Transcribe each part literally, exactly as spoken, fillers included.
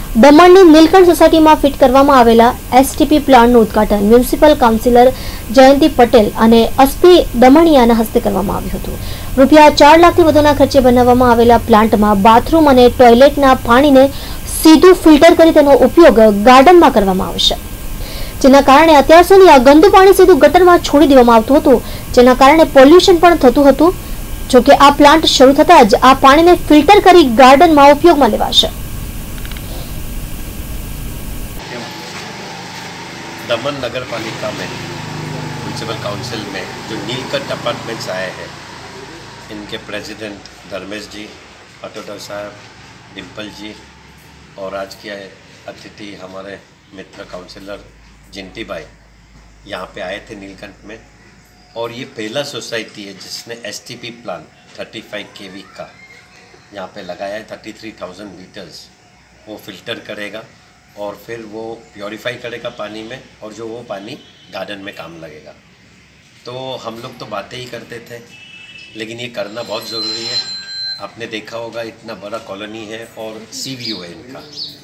દમણની નીલકંઠ સોસાયટીમાં ફિટ કરવામાં આવેલા એસટીપી પ્લાન્ટનું ઉદ્ઘાટન મ્યુનિસિપલ કાઉન્સિલર જયંતિ પટેલ અને એસપી દમણિયાના હસ્તે કરવામાં આવ્યું હતું। રૂપિયા ચાર લાખથી વધુના ખર્ચે બનાવવામાં આવેલા પ્લાન્ટમાં બાથરૂમ અને ટોયલેટના પાણીને સીધું ફિલ્ટર કરી તેનો ઉપયોગ ગાર્ડનમાં કરવામાં આવશે, જેના કારણે અત્યાર સુધી આ ગંદુ પાણી સીધું ગટરમાં છોડી દેવામાં આવતું હતું, જેના કારણે પોલ્યુશન પણ થતું હતું। જો કે આ પ્લાન્ટ શરૂ થતાં જ આ પાણીને ફિલ્ટર કરી ગાર્ડનમાં ઉપયોગમાં લેવાશે। दमन नगर पालिका में म्यूनसिपल काउंसिल में जो नीलकंठ अपार्टमेंट्स आए हैं, इनके प्रेसिडेंट धर्मेश जी, अटोटर साहब, डिम्पल जी और आज के अतिथि हमारे मित्र काउंसिलर जिंटी भाई यहाँ पे आए थे नीलकंठ में। और ये पहला सोसाइटी है जिसने एसटीपी प्लांट पैंतीस केवी का यहाँ पे लगाया है। तैंतीस हज़ार लीटर्स वो फिल्टर करेगा और फिर वो प्योरीफाई करेगा पानी में, और जो वो पानी गार्डन में काम लगेगा। तो हम लोग तो बातें ही करते थे, लेकिन ये करना बहुत ज़रूरी है। आपने देखा होगा इतना बड़ा कॉलोनी है और सी व्यू है इनका।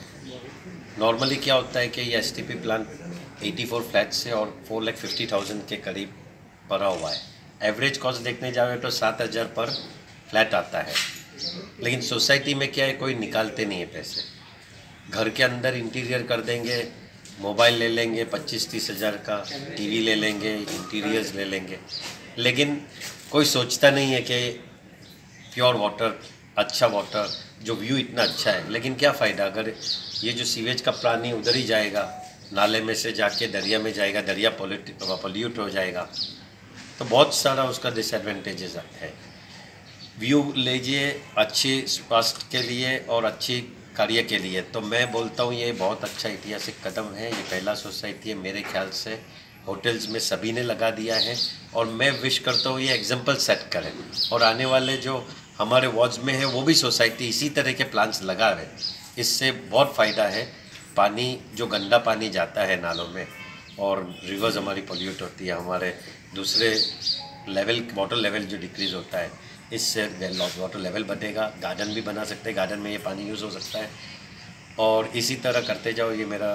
नॉर्मली क्या होता है कि ये एसटीपी प्लांट चौरासी फ्लैट से और फोर लैख फिफ्टी थाउजेंड के करीब पड़ा हुआ है। एवरेज कॉस्ट देखने जाए तो सात हज़ार पर फ्लैट आता है, लेकिन सोसाइटी में क्या है, कोई निकालते नहीं है पैसे। घर के अंदर इंटीरियर कर देंगे, मोबाइल ले लेंगे पच्चीस तीस हज़ार का, टीवी ले लेंगे, इंटीरियर्स ले लेंगे, लेकिन कोई सोचता नहीं है कि प्योर वाटर, अच्छा वाटर, जो व्यू इतना अच्छा है, लेकिन क्या फ़ायदा अगर ये जो सीवेज का पानी उधर ही जाएगा, नाले में से जाके दरिया में जाएगा, दरिया पोल्यूट हो जाएगा, तो बहुत सारा उसका डिसएडवांटेजेस है। व्यू लीजिए अच्छी स्वास्थ्य के लिए और अच्छी कार्य के लिए, तो मैं बोलता हूँ ये बहुत अच्छा ऐतिहासिक कदम है। ये पहला सोसाइटी है, मेरे ख्याल से होटल्स में सभी ने लगा दिया है, और मैं विश करता हूँ ये एग्जाम्पल सेट करें और आने वाले जो हमारे वार्ड्स में है वो भी सोसाइटी इसी तरह के प्लान्स लगा रहे। इससे बहुत फ़ायदा है। पानी जो गंदा पानी जाता है नालों में और रिवर्स हमारी पोल्यूट होती है, हमारे दूसरे लेवल वाटर लेवल जो डिक्रीज़ होता है, इससे वाटर लेवल बढ़ेगा। गार्डन भी बना सकते हैं, गार्डन में ये पानी यूज़ हो सकता है, और इसी तरह करते जाओ, ये मेरा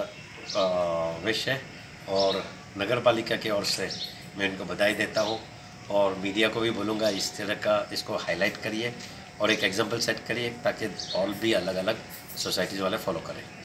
विश है। और नगर पालिका की ओर से मैं इनको बधाई देता हूँ, और मीडिया को भी बोलूँगा इस तरह का इसको हाईलाइट करिए और एक एग्जांपल सेट करिए, ताकि और भी अलग अलग सोसाइटीज़ वाले फॉलो करें।